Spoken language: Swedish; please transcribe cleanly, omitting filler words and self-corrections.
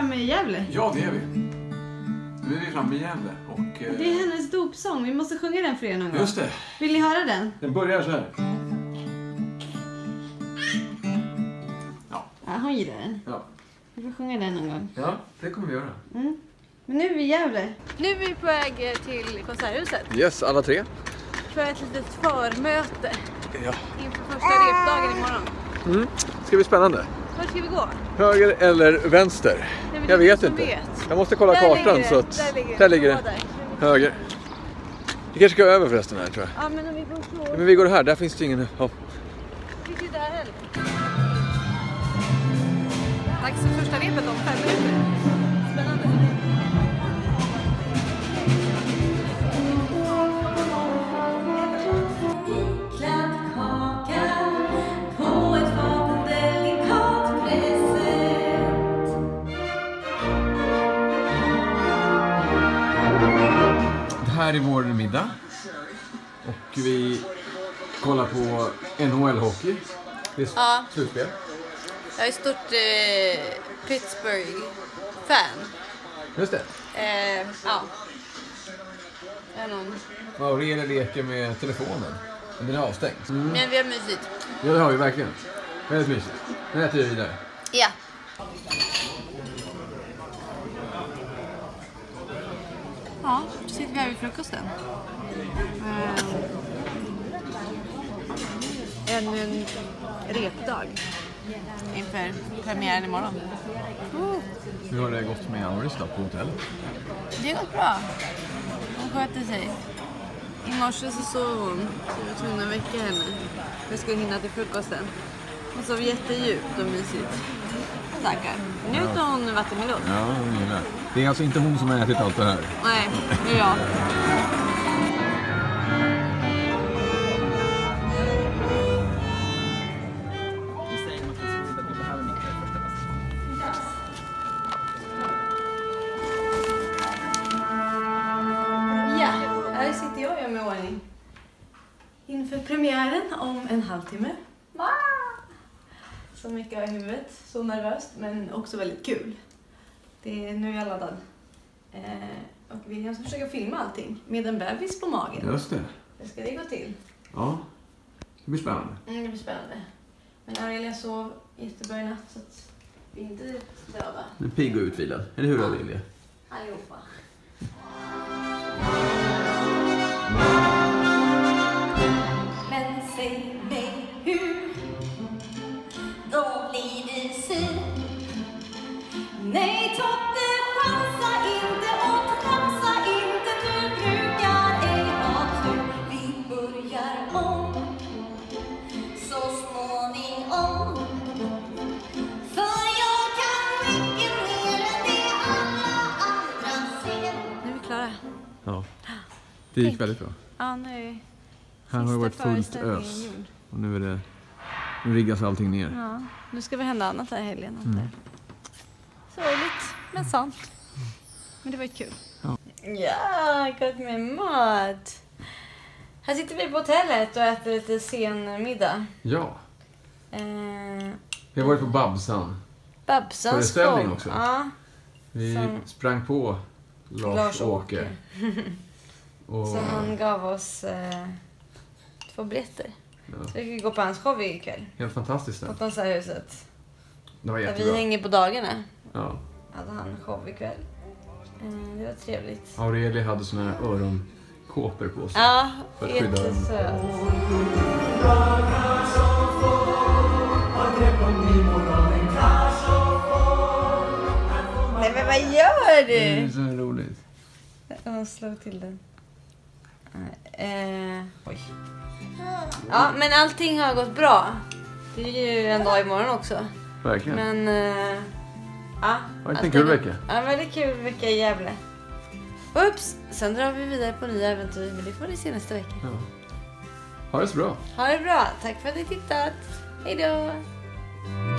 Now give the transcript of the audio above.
framme i Gävle? Ja, det är vi. Nu är vi framme i Gävle. Och, det är hennes dopsång. Vi måste sjunga den för er någon gång. Just det. Vill ni höra den? Den börjar så här. Ja, hon gillar den. Ja. Vi får sjunga den någon gång. Ja, det kommer vi göra. Mm. Men nu är vi i Gävle. Nu är vi på väg till Konserthuset. Yes, alla tre. För ett litet förmöte. Ja. Inför första repdagen imorgon. Mm. Ska bli spännande. Var ska vi gå? Höger eller vänster? Nej, jag vet inte. Jag måste kolla kartan så att... Där ligger det. Höger. Vi kanske ska över förresten här, tror jag. Ja, men om vi går så... Men vi går här, där finns det ingen... Ja. Vi går där heller. Dags för första repet om 5 minuter. Spännande. Här är vår middag och vi kollar på NHL-hockey. Det är slutspel. Jag är stort Pittsburgh-fan. Just det. Ja. Jag är någon... Ja, och Rene leker med telefonen. Den är avstängd. Mm. Men vi har mysigt. Ja, det har vi verkligen. Väldigt mysigt. Nu äter vi vidare. Ja. Ja, då sitter vi här vid frukosten. Ännu en repdag inför premiären imorgon. Hur har det gått med Auris då på hotellet? Det har gått bra. Hon sköter sig. I morse så sov hon. Så jag var tvungen att väcka henne. Jag skulle hinna till frukosten. Hon sov jättedjupt och mysigt. Tackar. Nu tar hon vattenmelon. Ja, hon gillar. Det är alltså inte hon som har ätit allt det här. Nej, det är jag. Ja, här sitter jag och gör mig ordning. Inför premiären om en halvtimme. Så mycket i huvudet, så nervöst men också väldigt kul. Nu är jag laddad. Och William ska försöka filma allting med en bebis på magen. Just det. Hur ska det gå till? Ja, det blir spännande. Det blir spännande. Men Aurelia sov jättebra i natt så att vi är inte döda. Du är pigg och utvilad. Eller hur, Aurelia? Allihopa. Men säg mig hur, då blir du sur. Nej, Totte, chansa inte och tramsa inte. Du brukar ej ha tur. Vi börjar om, så småningom. För jag kan mycket mer än det alla andra ser. Nu är vi klara. Ja, det gick väldigt bra. Ja, nu Här har det varit fullt ös. Och nu riggas allting ner. Ja, nu ska vi hända annat här i helgen. Sorgligt, men sant. Men det var ju kul. Ja, gott med mat. Här sitter vi på hotellet och äter lite sen middag. Ja. Vi har varit på Babsan. Babsans föreställning show. också. Ja. Vi sprang på Lars-Åke. Och... Så han gav oss 2 biljetter. Ja. Så vi kan gå på hans show ikväll. Helt fantastiskt. På Konserthuset. Det var där jättebra. vi hänger på dagarna. Ja. Hade han show ikväll. Det var trevligt. Aurelia hade såna här öronkåpor på sig. Ja, för att skydda jättesöt. Nej, men vad gör du? Det är så roligt. Jag slog till den. Oj. Ja, men allting har gått bra. Det är ju en dag imorgon också. Verkligen. Men ja. Var det en kul vecka? Ja, väldigt kul vecka i Gävle. Ups, sen drar vi vidare på nya äventyr, men det får ni se nästa vecka. Ja. Ha det så bra. Ha det bra. Tack för att ni tittat. Hej då.